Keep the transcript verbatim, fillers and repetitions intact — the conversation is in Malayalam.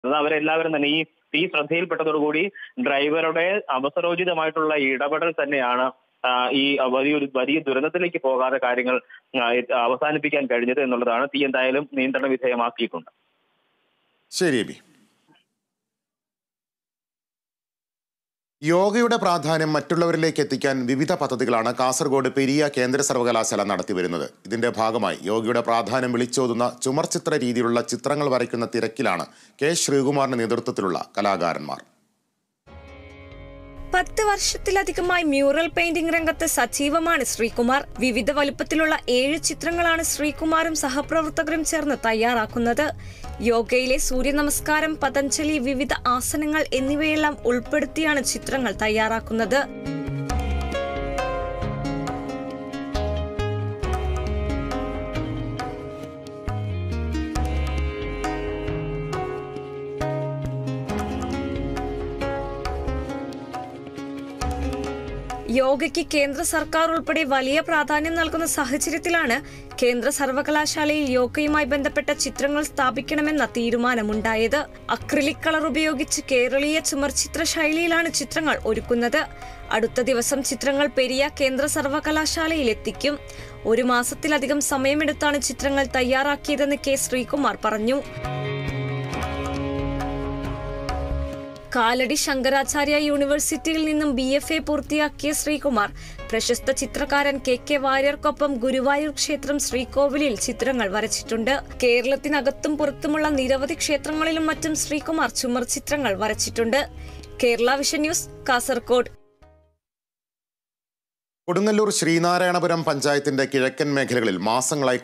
അവരെല്ലാവരും തന്നെ ഈ തീ ശ്രദ്ധയിൽപ്പെട്ടതോടുകൂടി ഡ്രൈവറുടെ അവസരോചിതമായിട്ടുള്ള ഇടപെടൽ തന്നെയാണ് ഈ വലിയൊരു വലിയ ദുരന്തത്തിലേക്ക് പോകാതെ കാര്യങ്ങൾ അവസാനിപ്പിക്കാൻ കഴിഞ്ഞത് എന്നുള്ളതാണ്. തീ എന്തായാലും നിയന്ത്രണ വിധേയമാക്കിയിട്ടുണ്ട്. ശരി. യോഗയുടെ പ്രാധാന്യം മറ്റുള്ളവരിലേക്ക് എത്തിക്കാൻ വിവിധ പദ്ധതികളാണ് കാസർഗോഡ് പെരിയ കേന്ദ്ര സർവകലാശാല നടത്തിവരുന്നത്. ഇതിന്റെ ഭാഗമായി യോഗയുടെ പ്രാധാന്യം വിളിച്ചോതുന്ന ചുമർചിത്ര രീതിയിലുള്ള ചിത്രങ്ങൾ വരയ്ക്കുന്ന തിരക്കിലാണ് കെ ശ്രീകുമാറിന്റെ നേതൃത്വത്തിലുള്ള കലാകാരന്മാർ. പത്ത് വർഷത്തിലധികമായി മ്യൂറൽ പെയിന്റിംഗ് രംഗത്ത് സജീവമാണ് ശ്രീകുമാർ. വിവിധ വലുപ്പത്തിലുള്ള ഏഴ് ചിത്രങ്ങളാണ് ശ്രീകുമാറും സഹപ്രവർത്തകരും ചേർന്ന് തയ്യാറാക്കുന്നത്. യോഗയിലെ സൂര്യ നമസ്കാരം, പതഞ്ജലി, വിവിധ ആസനങ്ങൾ എന്നിവയെല്ലാം ഉൾപ്പെടുത്തിയാണ് ചിത്രങ്ങൾ തയ്യാറാക്കുന്നത്. യോഗയ്ക്ക് കേന്ദ്ര സർക്കാർ ഉൾപ്പെടെ വലിയ പ്രാധാന്യം നൽകുന്ന സാഹചര്യത്തിലാണ് കേന്ദ്ര സർവകലാശാലയിൽ യോഗയുമായി ബന്ധപ്പെട്ട ചിത്രങ്ങൾ സ്ഥാപിക്കണമെന്ന തീരുമാനമുണ്ടായത്. അക്രിലിക് കളർ ഉപയോഗിച്ച് കേരളീയ ചുമർചിത്ര ശൈലിയിലാണ് ചിത്രങ്ങൾ ഒരുക്കുന്നത്. അടുത്ത ദിവസം ചിത്രങ്ങൾ പെരിയ കേന്ദ്ര സർവകലാശാലയിൽ എത്തിക്കും. ഒരു മാസത്തിലധികം സമയമെടുത്താണ് ചിത്രങ്ങൾ തയ്യാറാക്കിയതെന്ന് കെ ശ്രീകുമാർ പറഞ്ഞു. കാലടി ശങ്കരാചാര്യ യൂണിവേഴ്സിറ്റിയിൽ നിന്നും ബി എഫ് എ പൂർത്തിയാക്കിയ ശ്രീകുമാർ പ്രശസ്ത ചിത്രകാരൻ കെ കെ വാര്യർക്കൊപ്പം ഗുരുവായൂർ ക്ഷേത്രം ശ്രീകോവിലിൽ ചിത്രങ്ങൾ വരച്ചിട്ടുണ്ട്. കേരളത്തിനകത്തും പുറത്തുമുള്ള നിരവധി ക്ഷേത്രങ്ങളിലും മറ്റും ശ്രീകുമാർ ചുമർ ചിത്രങ്ങൾ വരച്ചിട്ടുണ്ട്. Kerala vision news, Kasaragod. കൊടുങ്ങല്ലൂർ ശ്രീനാരായണപുരം പഞ്ചായത്തിന്റെ കിഴക്കൻ മേഖലകളിൽ മാസങ്ങളായി